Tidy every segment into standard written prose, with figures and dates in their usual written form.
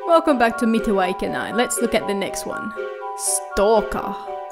Welcome back to Mitawa Ikenai. Let's look at the next one. Stalker.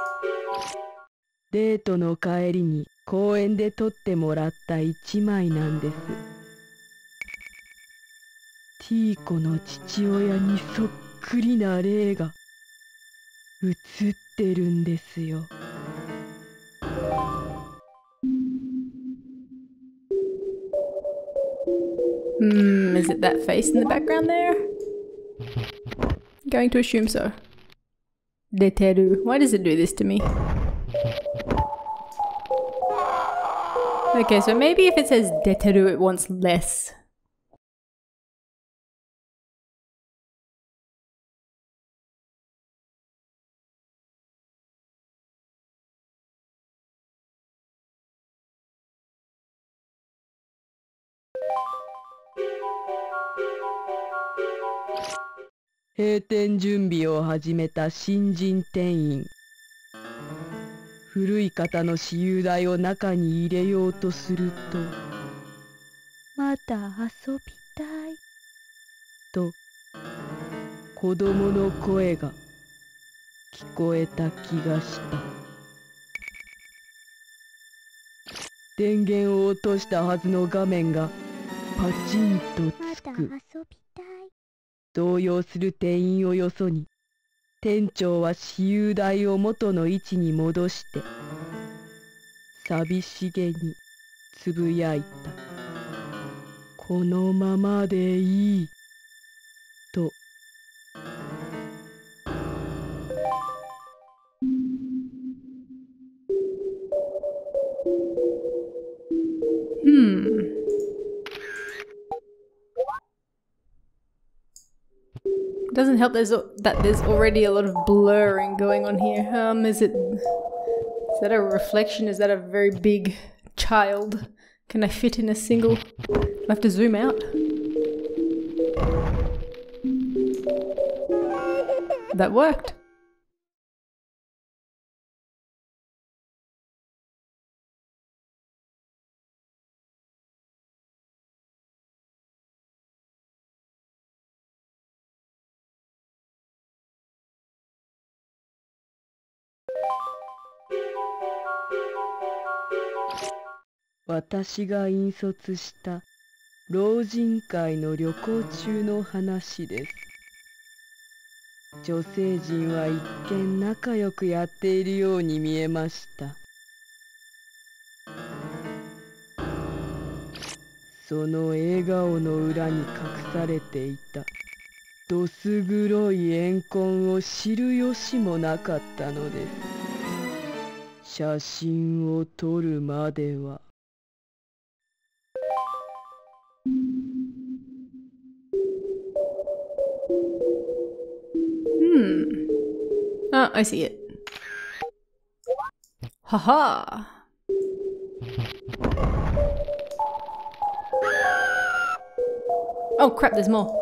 デートの帰りに公園で撮ってもらった一枚なんです。ティーコの父親にそっくりな霊が映ってるんですよ。 Is it that face in the background there? Going to assume so. Deteru. Why does it do this to me? Okay, so maybe if it says Deteru, it wants less. 「閉店準備を始めた新人店員」「古い方の私有台を中に入れようとすると」「まだ遊びたい」と子供の声が聞こえた気がした。電源を落としたはずの画面がパチンとつく。動揺する店員をよそに店長は私有台を元の位置に戻して寂しげにつぶやいた。このままでいいと。 Doesn't help that there's already a lot of blurring going on here. Is that a reflection? Is that a very big child? Can I fit in a single? Do I have to zoom out? That worked. 「私が引率した老人会の旅行中の話です。女性陣は一見仲良くやっているように見えました。その笑顔の裏に隠されていたどす黒い怨恨を知る由もなかったのです。写真を撮るまでは。 Oh, I see it. Haha. Oh crap, there's more.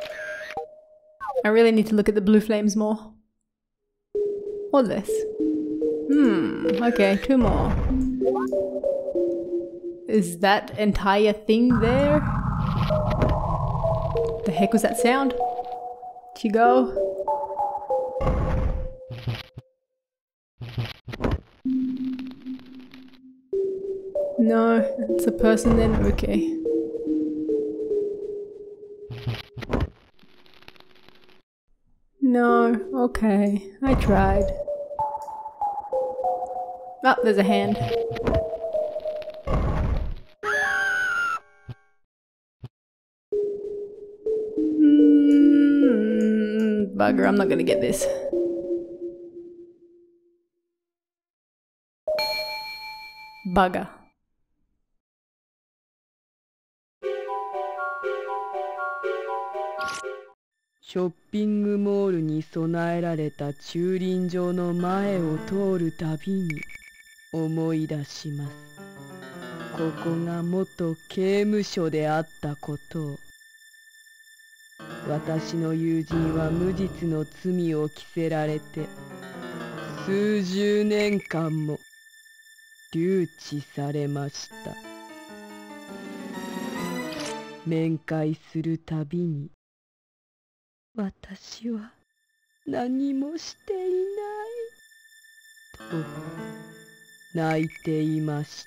I really need to look at the blue flames more. Or less. Okay, two more. Is that entire thing there? The heck was that sound? Did you go? No, it's a person then? Okay. No, okay, I tried. Oh, there's a hand. Bugger, I'm not gonna get this. Bugger. 「ショッピングモールに備えられた駐輪場の前を通るたびに思い出します。ここが元刑務所であったことを。私の友人は無実の罪を着せられて数十年間も留置されました。面会するたびに私は何もしていないと泣いていました。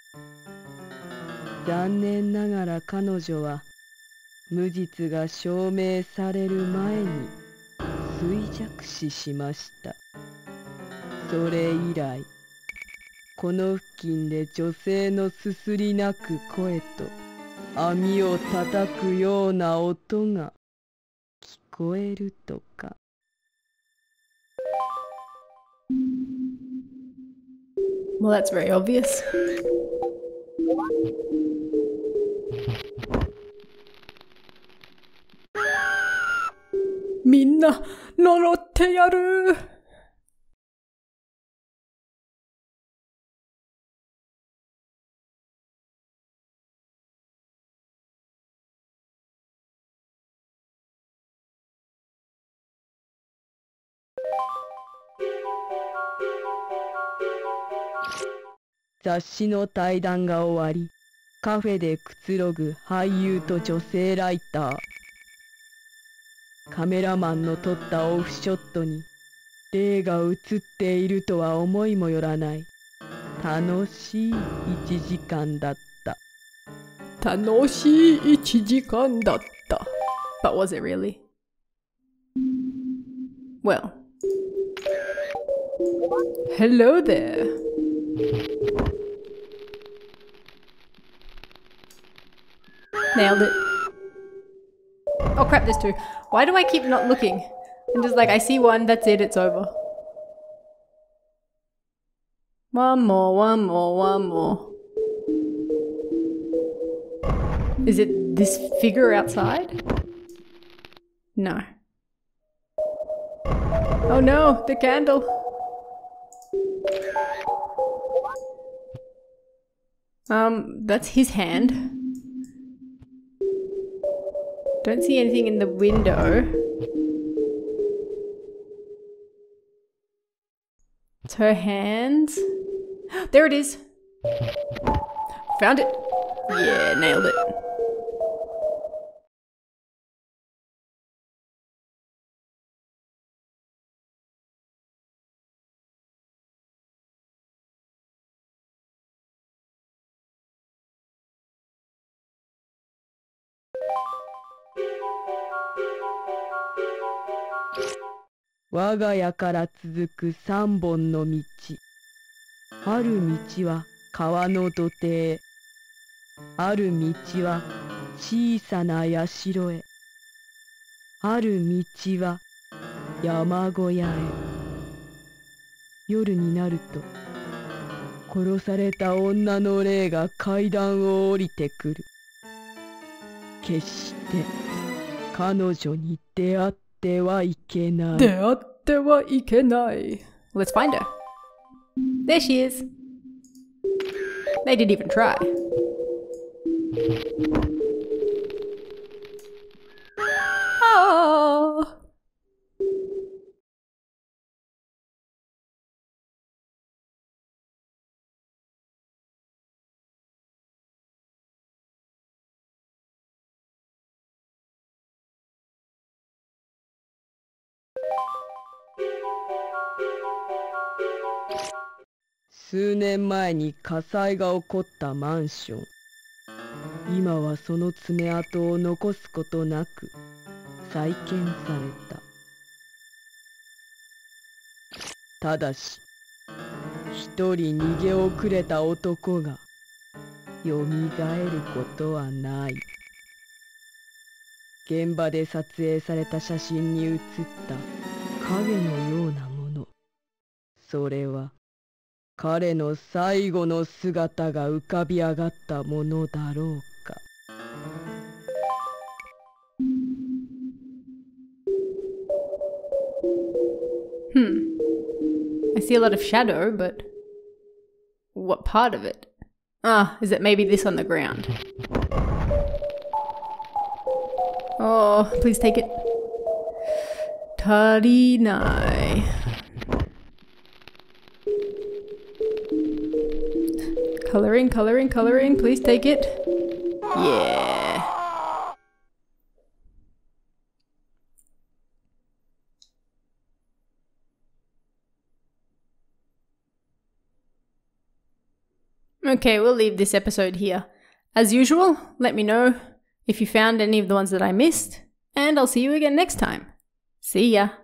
残念ながら彼女は無実が証明される前に衰弱死しました。それ以来、この付近で女性のすすり泣く声と網を叩くような音が聞こえるとか。 Well, that's very obvious. みんな呪ってやる。 雑誌の対談が終わり、カフェでくつろぐ俳優と女性ライター。カメラマンの撮ったオフショットに霊が映っているとは思いもよらない楽しい1時間だった。 楽しい1時間だった。But was it really? Well. Hello there. Nailed it. Oh crap, there's two. Why do I keep not looking? I'm just like, I see one, that's it, it's over. One more, one more, one more. Is it this figure outside? No. Oh no, the candle. That's his hand. Don't see anything in the window. It's her hands. There it is. Found it. Yeah, nailed it. 「我が家から続く3本の道。ある道は川の土手へ。ある道は小さな社へ。ある道は山小屋へ。夜になると殺された女の霊が階段を降りてくる。決して彼女に出会ってはいけない。 出会ってはいけない。Let's find her. There she is. They didn't even try. Oh. 数年前に火災が起こったマンション。今はその爪痕を残すことなく再建された。ただし、一人逃げ遅れた男がよみがえることはない。現場で撮影された写真に写った影のようなもの。それは彼の最後の姿が浮かび上がったものだろうか。 I see a lot of shadow, but what part of it? Ah, is it maybe this on the ground? Oh, please take it. Tarinai. Coloring, coloring, coloring. Please take it. Yeah. Okay, we'll leave this episode here. As usual, let me know if you found any of the ones that I missed, and I'll see you again next time. See ya!